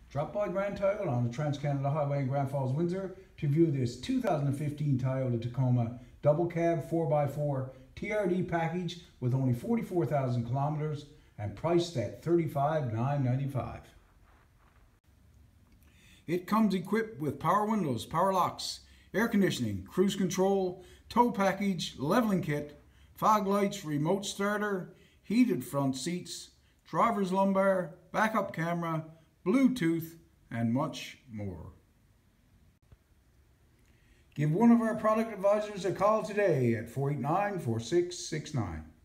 Drop by Grand Toyota on the Trans-Canada Highway in Grand Falls, Windsor to view this 2015 Toyota Tacoma double cab 4x4 TRD package with only 44,000 kilometers and priced at $35,995. It comes equipped with power windows, power locks, air conditioning, cruise control, tow package, leveling kit, fog lights, remote starter, heated front seats, driver's lumbar, backup camera, Bluetooth, and much more. Give one of our product advisors a call today at 489-4669.